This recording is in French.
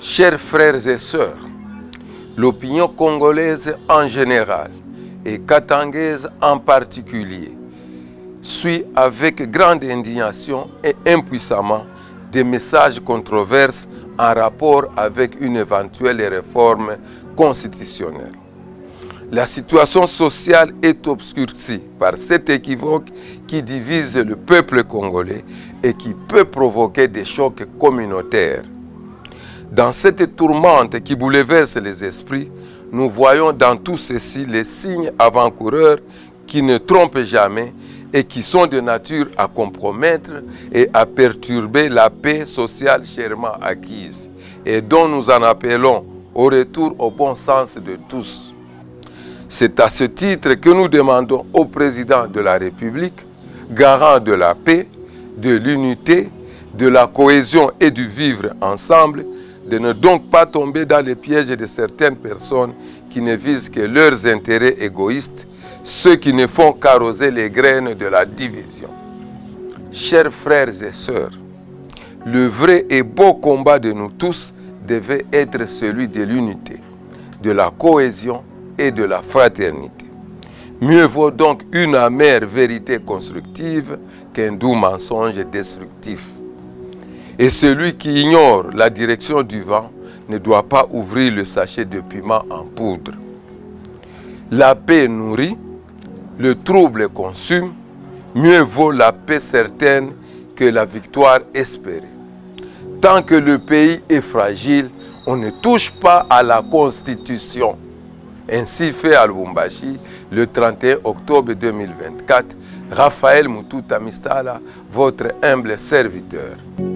Chers frères et sœurs, l'opinion congolaise en général et katangaise en particulier suit avec grande indignation et impuissamment des messages controverses en rapport avec une éventuelle réforme constitutionnelle. La situation sociale est obscurcie par cet équivoque qui divise le peuple congolais et qui peut provoquer des chocs communautaires. Dans cette tourmente qui bouleverse les esprits, nous voyons dans tout ceci les signes avant-coureurs qui ne trompent jamais et qui sont de nature à compromettre et à perturber la paix sociale chèrement acquise et dont nous en appelons au retour au bon sens de tous. C'est à ce titre que nous demandons au président de la République, garant de la paix, de l'unité, de la cohésion et du vivre ensemble, de ne donc pas tomber dans les pièges de certaines personnes qui ne visent que leurs intérêts égoïstes, ceux qui ne font qu'arroser les graines de la division. Chers frères et sœurs, le vrai et beau combat de nous tous devait être celui de l'unité, de la cohésion et de la fraternité. Mieux vaut donc une amère vérité constructive qu'un doux mensonge destructif. Et celui qui ignore la direction du vent ne doit pas ouvrir le sachet de piment en poudre. La paix nourrit, le trouble consume, mieux vaut la paix certaine que la victoire espérée. Tant que le pays est fragile, on ne touche pas à la Constitution. Ainsi fait à Lubumbashi le 31 octobre 2024, Raphaël Mututa Mistala, votre humble serviteur.